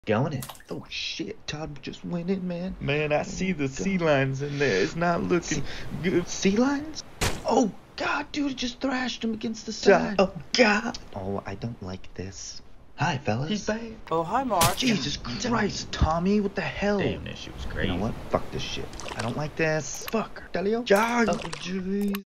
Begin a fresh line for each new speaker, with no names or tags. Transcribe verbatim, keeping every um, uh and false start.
Going it. Oh shit, Todd just went in, man.
Man, I see the sea lions in there. It's not looking good.
Sea lions? Oh god, dude, it just thrashed him against the side.
Oh god.
Oh, I don't like this. Hi, fellas.
He's back.
Oh, hi, Mark.
Jesus Christ, Tommy, what the hell?
Damn, this shit was crazy.
You know what? Fuck this shit. I don't like this. Fuck. Delio?
John.
Oh, jeez.